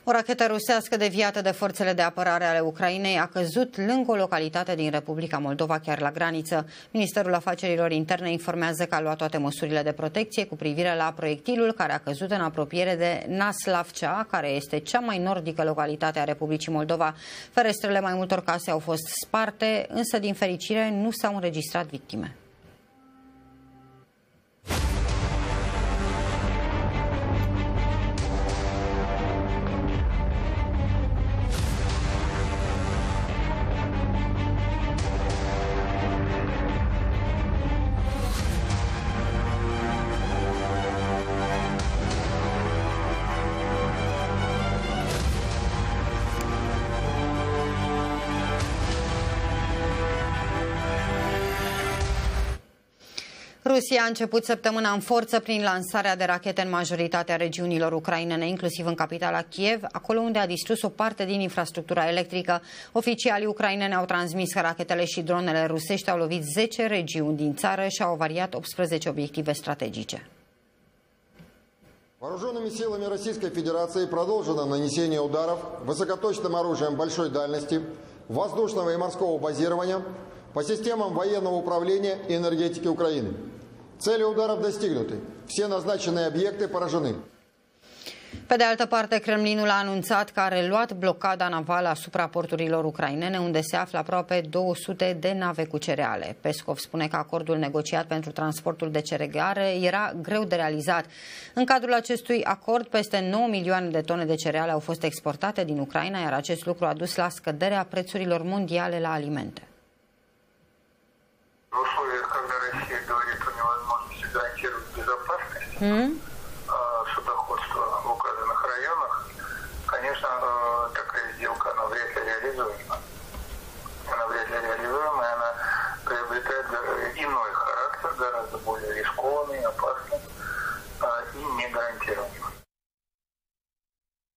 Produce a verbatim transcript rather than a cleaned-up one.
O rachetă rusească deviată de forțele de apărare ale Ucrainei a căzut lângă o localitate din Republica Moldova, chiar la graniță. Ministerul Afacerilor Interne informează că a luat toate măsurile de protecție cu privire la proiectilul care a căzut în apropiere de Naslavcea, care este cea mai nordică localitate a Republicii Moldova. Ferestrele mai multor case au fost sparte, însă din fericire nu s-au înregistrat victime. Rusia a început săptămâna în forță prin lansarea de rachete în majoritatea regiunilor ucrainene, inclusiv în capitala Kiev, acolo unde a distrus o parte din infrastructura electrică. Oficialii ucraineni au transmis că rachetele și dronele rusești au lovit zece regiuni din țară și au avariat optsprezece obiective strategice. Вооруженными силами Российской Федерации продолжено нанесение ударов высокоточным оружием большой дальности, воздушного и морского базирования по системам военного управления и энергетики Украины. Цели ударов достигнуты. Все назначенные объекты поражены. Pe de altă parte, Kremlinul a anunțat că a reluat blocada navală asupra porturilor ucrainene, unde se află aproape două sute de nave cu cereale. Peskov spune că acordul negociat pentru transportul de cereale era greu de realizat. În cadrul acestui acord, peste nouă milioane de tone de cereale au fost exportate din Ucraina, iar acest lucru a dus la scăderea prețurilor mondiale la alimente. В условиях, когда Россия говорит о невозможности гарантировать безопасность Mm? судоходства в указанных районах, конечно, такая сделка, она вряд ли реализуема. Она вряд ли реализуема, и она приобретает иной характер, гораздо более рискованный, опасный.